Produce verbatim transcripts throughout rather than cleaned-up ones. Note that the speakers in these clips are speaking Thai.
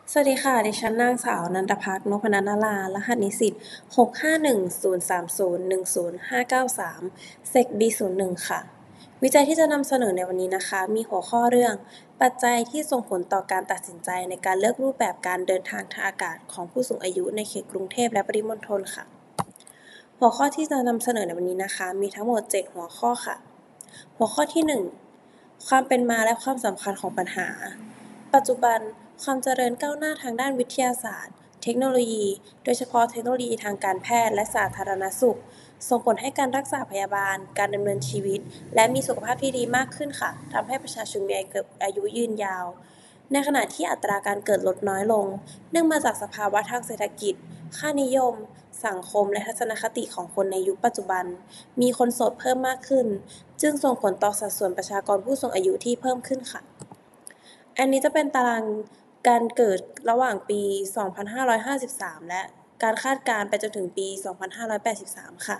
สวัสดีค่ะ ดิฉันนางสาวนันทภักดิ์ นพนันท์ นรา รหัสนิสิต หก ห้า หนึ่ง ศูนย์ สาม ศูนย์ หนึ่ง ศูนย์ ห้า เก้า สาม เซก บี ศูนย์ หนึ่ง ค่ะ วิจัยที่จะนำเสนอในวันนี้นะคะ มีหัวข้อเรื่อง ปัจจัยที่ส่งผลต่อการตัดสินใจในการเลือกรูปแบบการเดินทางทางอากาศของผู้สูงอายุในเขตกรุงเทพและปริมณฑลค่ะ หัวข้อที่จะนำเสนอในวันนี้นะคะ มีทั้งหมด เจ็ด หัวข้อค่ะ หัวข้อที่ หนึ่ง ความเป็นมาและความสำคัญของปัญหา ปัจจุบันความเจริญก้าวหน้าทางด้านวิทยาศาสตร์ เทคโนโลยี โดยเฉพาะเทคโนโลยีทางการแพทย์และสาธารณสุข ส่งผลให้การรักษาพยาบาล การดำเนินชีวิต และมีสุขภาพที่ดีมากขึ้นค่ะ ทำให้ประชาชนมีอายุยืนยาว ในขณะที่อัตราการเกิดลดน้อยลง เนื่องมาจากสภาวะทางเศรษฐกิจ ค่านิยม สังคม และทัศนคติของคนในยุคปัจจุบัน มีคนโสดเพิ่มมากขึ้น จึงส่งผลต่อสัดส่วนประชากรผู้สูงอายุที่เพิ่มขึ้นค่ะ อันนี้จะเป็นตารางการเกิดระหว่างปี สองพันห้าร้อยห้าสิบสาม และการคาดการณ์ไปจนถึงปี สองพันห้าร้อยแปดสิบสาม ค่ะ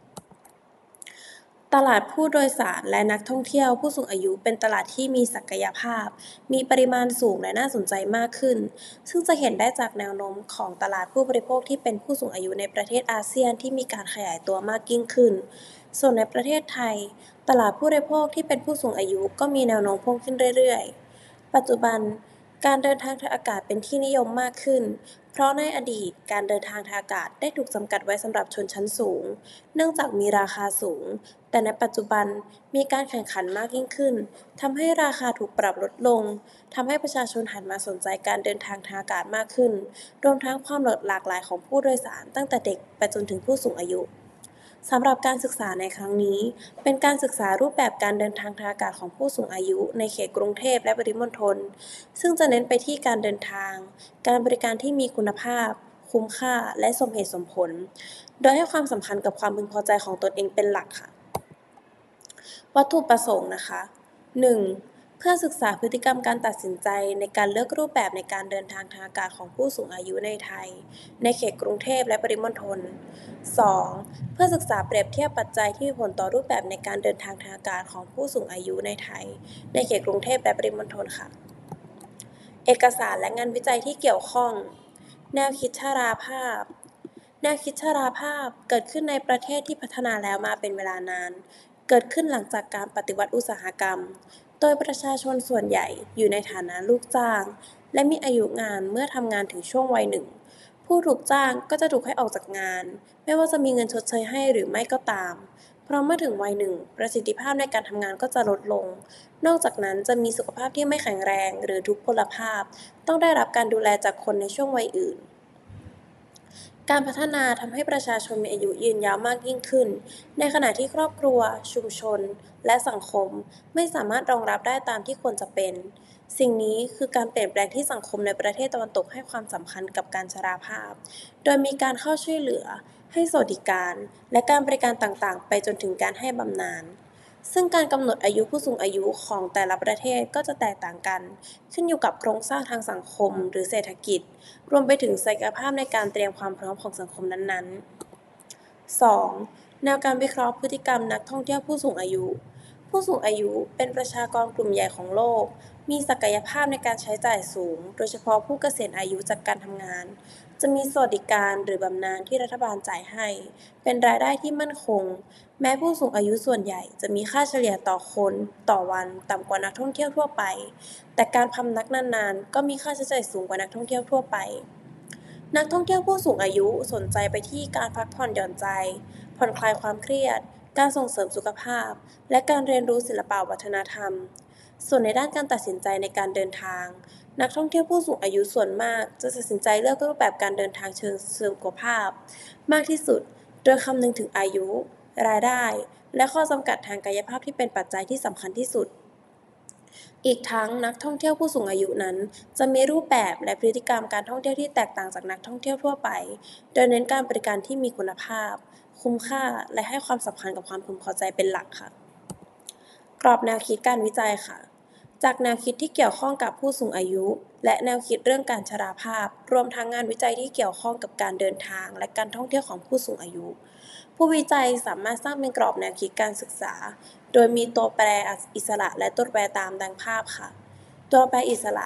ตลาดผู้โดยสารและนักท่องเที่ยวผู้สูงอายุเป็นตลาดที่มีศักยภาพ มีปริมาณสูงและน่าสนใจมากขึ้น ซึ่งจะเห็นได้จากแนวโน้มของตลาดผู้บริโภคที่เป็นผู้สูงอายุในประเทศอาเซียนที่มีการขยายตัวมากยิ่งขึ้น ส่วนในประเทศไทย ตลาดผู้บริโภคที่เป็นผู้สูงอายุก็มีแนวโน้มเพิ่มขึ้นเรื่อยๆ ปัจจุบันการเดินทางทางอากาศเป็นที่นิยมมากขึ้น เพราะในอดีตการเดินทางทางอากาศได้ถูกจำกัดไว้สำหรับชนชั้นสูง เนื่องจากมีราคาสูง แต่ในปัจจุบันมีการแข่งขันมากยิ่งขึ้น ทำให้ราคาถูกปรับลดลง ทำให้ประชาชนหันมาสนใจการเดินทางทางอากาศมากขึ้น รวมทั้งความหลากหลายของผู้โดยสารตั้งแต่เด็กไปจนถึงผู้สูงอายุ สำหรับการศึกษาในครั้งนี้ เป็นการศึกษารูปแบบการเดินทางทางอากาศของผู้สูงอายุในเขตกรุงเทพและปริมณฑล ซึ่งจะเน้นไปที่การเดินทาง การบริการที่มีคุณภาพ คุ้มค่า และสมเหตุสมผล โดยให้ความสำคัญกับความพึงพอใจของตนเองเป็นหลักค่ะ วัตถุประสงค์นะคะ หนึ่ง เพื่อศึกษาพฤติกรรมการตัดสินใจในการเลือกรูปแบบในการเดินทางทางอากาศของผู้สูงอายุในไทย ในเขตกรุงเทพและปริมณฑล สอง เพื่อศึกษาเปรียบเทียบปัจจัยที่มีผลต่อรูปแบบในการเดินทางทางอากาศของผู้สูงอายุในไทย ในเขตกรุงเทพและปริมณฑลค่ะ เอกสารและงานวิจัยที่เกี่ยวข้อง แนวคิดชราภาพ แนวคิดชราภาพเกิดขึ้นในประเทศที่พัฒนาแล้วมาเป็นเวลานาน เกิดขึ้นหลังจากการปฏิวัติอุตสาหกรรม โดยประชาชนส่วนใหญ่อยู่ในฐานะลูกจ้าง และมีอายุงานเมื่อทำงานถึงช่วงวัยหนึ่ง ผู้ถูกจ้างก็จะถูกให้ออกจากงาน ไม่ว่าจะมีเงินชดเชยให้หรือไม่ก็ตาม เพราะเมื่อถึงวัยหนึ่ง ประสิทธิภาพในการทำงานก็จะลดลง นอกจากนั้นจะมีสุขภาพที่ไม่แข็งแรงหรือทุพพลภาพ ต้องได้รับการดูแลจากคนในช่วงวัยอื่น การพัฒนาทำให้ประชาชนมีอายุยืนยาวมากยิ่งขึ้น ในขณะที่ครอบครัว ชุมชน และสังคมไม่สามารถรองรับได้ตามที่ควรจะเป็น สิ่งนี้คือการเปลี่ยนแปลงที่สังคมในประเทศตะวันตกให้ความสำคัญกับการชราภาพ โดยมีการเข้าช่วยเหลือ ให้สวัสดิการ และการบริการต่างๆ ไปจนถึงการให้บำนาญ ซึ่งการกำหนดอายุผู้สูงอายุของแต่ละประเทศก็จะแตกต่างกัน ขึ้นอยู่กับโครงสร้างทางสังคมหรือเศรษฐกิจ รวมไปถึงศักยภาพในการเตรียมความพร้อมของสังคมนั้นๆ สอง แนวการวิเคราะห์พฤติกรรมนักท่องเที่ยวผู้สูงอายุ ผู้สูงอายุเป็นประชากรกลุ่มใหญ่ของโลก มีศักยภาพในการใช้จ่ายสูง โดยเฉพาะผู้เกษียณอายุจากการทำงาน จะมีสวัสดิการหรือบำนาญที่รัฐบาลจ่ายให้ เป็นรายได้ที่มั่นคง แม้ผู้สูงอายุส่วนใหญ่จะมีค่าเฉลี่ยต่อคนต่อวันต่ำกว่านักท่องเที่ยวทั่วไป แต่การพำนักนานๆ ก็มีค่าใช้จ่ายสูงกว่านักท่องเที่ยวทั่วไป นักท่องเที่ยวผู้สูงอายุสนใจไปที่การพักผ่อนหย่อนใจ ผ่อนคลายความเครียด การส่งเสริมสุขภาพ และการเรียนรู้ศิลปวัฒนธรรม ส่วนในด้านการตัดสินใจในการเดินทาง นักท่องเที่ยวผู้สูงอายุส่วนมากจะตัดสินใจเลือกรูปแบบการเดินทางเชิงสุขภาพมากที่สุด โดยคำนึงถึงอายุ รายได้ และข้อจำกัดทางกายภาพที่เป็นปัจจัยที่สำคัญที่สุด อีกทั้งนักท่องเที่ยวผู้สูงอายุนั้นจะมีรูปแบบและพฤติกรรมการท่องเที่ยวที่แตกต่างจากนักท่องเที่ยวทั่วไป โดยเน้นการบริการที่มีคุณภาพ คุ้มค่า และให้ความสำคัญกับความพึงพอใจเป็นหลักค่ะ กรอบแนวคิดการวิจัยค่ะ จากแนวคิดที่เกี่ยวข้องกับผู้สูงอายุ และแนวคิดเรื่องการชราภาพ รวมทั้งงานวิจัยที่เกี่ยวข้องกับการเดินทางและการท่องเที่ยวของผู้สูงอายุ ผู้วิจัยสามารถสร้างเป็นกรอบแนวคิดการศึกษา โดยมีตัวแปรอิสระและตัวแปรตามดังภาพค่ะ ตัวแปรอิสระ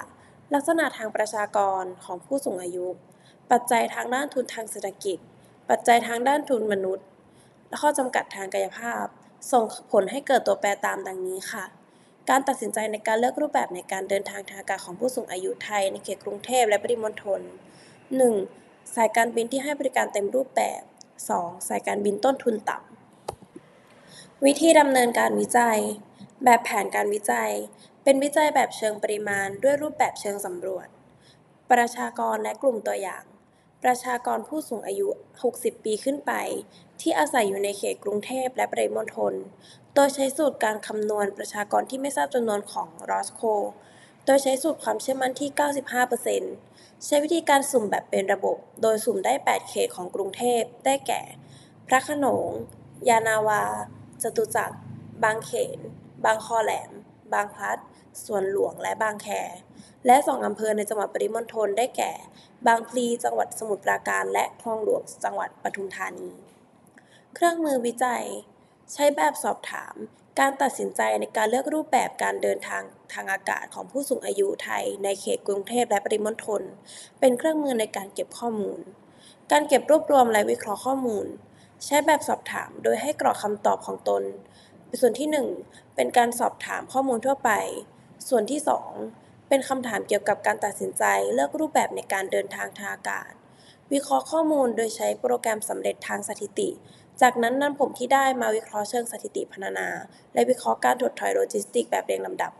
ลักษณะทางประชากรของผู้สูงอายุ ปัจจัยทางด้านทุนทางเศรษฐกิจ ปัจจัยทางด้านทุนมนุษย์ และข้อจำกัดทางกายภาพ ส่งผลให้เกิดตัวแปรตามดังนี้ค่ะ การตัดสินใจในการเลือกรูปแบบในการเดินทางทางอากาศของผู้สูงอายุไทยในเขตกรุงเทพและปริมณฑล หนึ่ง สายการบินที่ให้บริการเต็มรูปแบบ สอง สายการบินต้นทุนต่ำ วิธีดำเนินการวิจัย แบบแผนการวิจัย เป็นวิจัยแบบเชิงปริมาณด้วยรูปแบบเชิงสำรวจ ประชากรและกลุ่มตัวอย่าง ประชากรผู้สูงอายุ หกสิบ ปีขึ้นไป ที่อาศัยอยู่ในเขตกรุงเทพและปริมณฑล โดยใช้สูตรการคำนวณประชากรที่ไม่ทราบจำนวนของ รอสโค โดยใช้สูตรความเชื่อมั่นที่ เก้าสิบห้าเปอร์เซ็นต์ ใช้วิธีการสุ่มแบบเป็นระบบ โดยสุ่มได้ แปด เขตของกรุงเทพ ได้แก่ พระโขนง ยานนาวา จตุจักร บางเขน บางคอแหลม บางพลัด สวนหลวง และบางแค และ สอง อำเภอในจังหวัดปริมณฑล ได้แก่ บางพลี จังหวัดสมุทรปราการ และคลองหลวง จังหวัดปทุมธานี เครื่องมือวิจัย ใช้แบบสอบถาม การตัดสินใจในการเลือกรูปแบบการเดินทางทางอากาศของผู้สูงอายุไทยในเขตกรุงเทพและปริมณฑล เป็นเครื่องมือในการเก็บข้อมูล การเก็บรวบรวมและวิเคราะห์ข้อมูล ใช้แบบสอบถามโดยให้กรอกคำตอบของตน ส่วนที่ หนึ่ง เป็นการสอบถามข้อมูลทั่วไป ส่วนที่ สอง เป็นคำถามเกี่ยวกับการตัดสินใจเลือกรูปแบบในการเดินทางทางอากาศ วิเคราะห์ข้อมูลโดยใช้โปรแกรมสำเร็จทางสถิติ จากนั้นนำผลที่ได้มาวิเคราะห์เชิงสถิติพรรณนา และวิเคราะห์การถดถอยโลจิสติกส์แบบเรียงลำดับ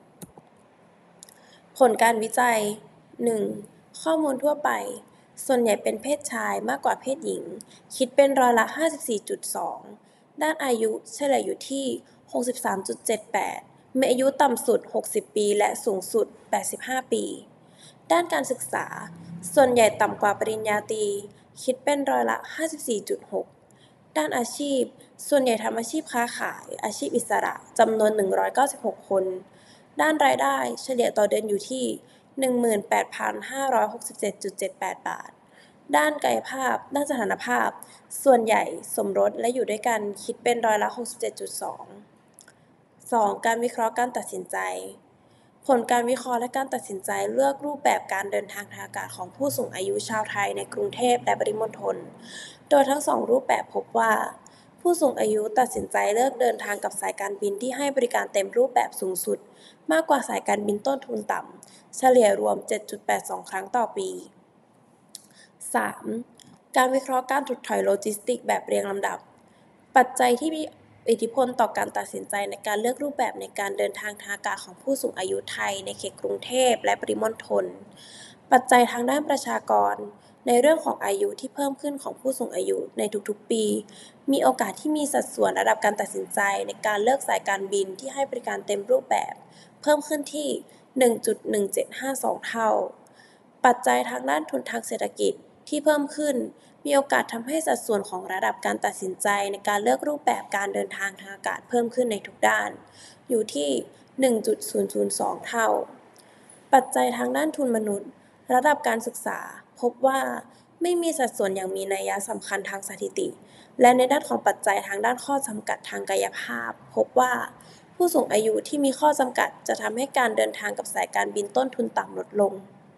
ผลการวิจัย หนึ่ง ข้อมูลทั่วไป ส่วนใหญ่เป็นเพศชายมากกว่าเพศหญิง คิดเป็นร้อยละ ห้าสิบสี่จุดสอง ด้านอายุเฉลี่ยอยู่ที่ หกสิบสามจุดเจ็ดแปด มีอายุต่ำสุด หกสิบ ปี และสูงสุด แปดสิบห้า ปี ด้านการศึกษา ส่วนใหญ่ต่ำกว่าปริญญาตรี คิดเป็นร้อยละ ห้าสิบสี่จุดหก ด้านอาชีพ ส่วนใหญ่ทำอาชีพค้าขาย อาชีพอิสระ จำนวน หนึ่งร้อยเก้าสิบหก คน ด้านรายได้เฉลี่ยต่อเดือนอยู่ที่ หนึ่งหมื่นแปดพันห้าร้อยหกสิบเจ็ดจุดเจ็ดแปด บาท ด้านกายภาพ ด้านสถานภาพ ส่วนใหญ่สมรสและอยู่ด้วยกัน คิดเป็นร้อยละ หกสิบเจ็ดจุดสอง สอง การวิเคราะห์การตัดสินใจ ผลการวิเคราะห์และการตัดสินใจเลือกรูปแบบการเดินทางทางอากาศของผู้สูงอายุชาวไทยในกรุงเทพและปริมณฑล โดยทั้งสองรูปแบบพบว่า ผู้สูงอายุตัดสินใจเลือกเดินทางกับสายการบินที่ให้บริการเต็มรูปแบบสูงสุด มากกว่าสายการบินต้นทุนต่ำ เฉลี่ยรวม เจ็ดจุดแปดสอง ครั้งต่อปี สาม การวิเคราะห์การถดถอยโลจิสติกส์แบบเรียงลำดับ ปัจจัยที่มีอิทธิพลต่อการตัดสินใจในการเลือกรูปแบบในการเดินทางทางอากาศของผู้สูงอายุไทยในเขตกรุงเทพและปริมณฑล ปัจจัยทางด้านประชากร ในเรื่องของอายุที่เพิ่มขึ้นของผู้สูงอายุในทุกๆปี มีโอกาสที่มีสัดส่วนระดับการตัดสินใจในการเลือกสายการบินที่ให้บริการเต็มรูปแบบ เพิ่มขึ้นที่ หนึ่งจุดหนึ่งเจ็ดห้าสอง เท่า ปัจจัยทางด้านทุนทางเศรษฐกิจที่เพิ่มขึ้น มีโอกาสทำให้สัดส่วนของระดับการตัดสินใจในการเลือกรูปแบบการเดินทางทางอากาศเพิ่มขึ้นในทุกด้าน อยู่ที่ หนึ่งจุดศูนย์ศูนย์สอง เท่า ปัจจัยทางด้านทุนมนุษย์ ระดับการศึกษา พบว่าไม่มีสัดส่วนอย่างมีนัยสำคัญทางสถิติ และในด้านของปัจจัยทางด้านข้อจำกัดทางกายภาพ พบว่าผู้สูงอายุที่มีข้อจำกัดจะทำให้การเดินทางกับสายการบินต้นทุนต่ำลดลง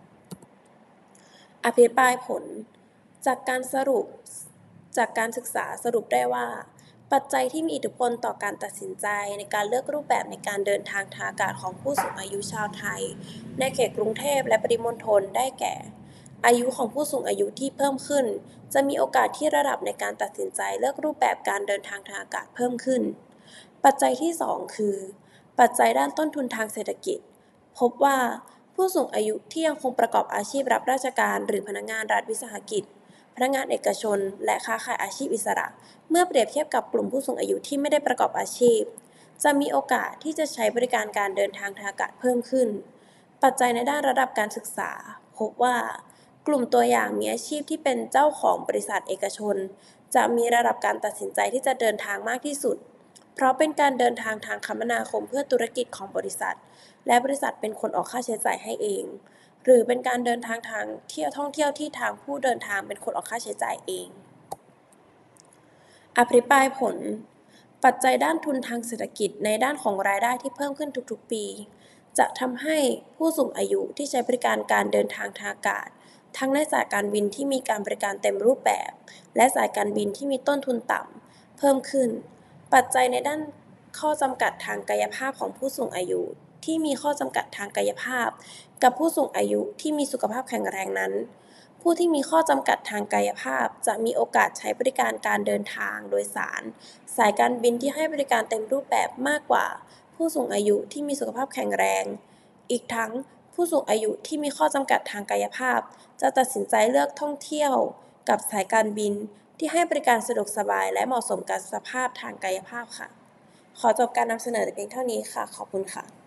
อภิปรายผล จากการสรุป จากการศึกษาสรุปได้ว่า ปัจจัยที่มีอิทธิพลต่อการตัดสินใจในการเลือกรูปแบบในการเดินทางทางอากาศของผู้สูงอายุชาวไทยในเขตกรุงเทพและปริมณฑลได้แก่ อายุของผู้สูงอายุที่เพิ่มขึ้น จะมีโอกาสที่ระดับในการตัดสินใจเลือกรูปแบบการเดินทางทางอากาศเพิ่มขึ้น ปัจจัยที่ สอง คือ ปัจจัยด้านต้นทุนทางเศรษฐกิจ พบว่าผู้สูงอายุที่ยังคงประกอบอาชีพรับราชการหรือพนักงานรัฐวิสาหกิจ พนักงานเอกชน และค้าขายอาชีพอิสระ เมื่อเปรียบเทียบกับกลุ่มผู้สูงอายุที่ไม่ได้ประกอบอาชีพ จะมีโอกาสที่จะใช้บริการการเดินทางทางอากาศเพิ่มขึ้น ปัจจัยในด้านระดับการศึกษา พบว่ากลุ่มตัวอย่างมีอาชีพที่เป็นเจ้าของบริษัทเอกชน จะมีระดับการตัดสินใจที่จะเดินทางมากที่สุด เพราะเป็นการเดินทางทางคมนาคมเพื่อธุรกิจของบริษัท และบริษัทเป็นคนออกค่าใช้จ่ายให้เอง หรือเป็นการเดินทางทางเที่ยวท่องเที่ยวที่ทางผู้เดินทางเป็นคนออกค่าใช้จ่ายเอง อภิปรายผล ปัจจัยด้านทุนทางเศรษฐกิจในด้านของรายได้ที่เพิ่มขึ้นทุกๆปีจะทำให้ผู้สูงอายุที่ใช้บริการการเดินทางทางอากาศทั้งในสายการบินที่มีการบริการเต็มรูปแบบและสายการบินที่มีต้นทุนต่ำเพิ่มขึ้นปัจจัยในด้านข้อจำกัดทางกายภาพของผู้สูงอายุที่มีข้อจำกัดทางกายภาพกับผู้สูงอายุที่มีสุขภาพแข็งแรงนั้นผู้ที่มีข้อจำกัดทางกายภาพจะมีโอกาสใช้บริการการเดินทางโดยสารสายการบินที่ให้บริการเต็มรูปแบบมากกว่าผู้สูงอายุที่มีสุขภาพแข็งแรงอีกทั้งผู้สูงอายุที่มีข้อจำกัดทางกายภาพจะตัดสินใจเลือกท่องเที่ยวกับสายการบินที่ให้บริการสะดวกสบายและเหมาะสมกับสภาพทางกายภาพค่ะขอจบการนำเสนอแต่เพียงเท่านี้ค่ะขอบคุณค่ะ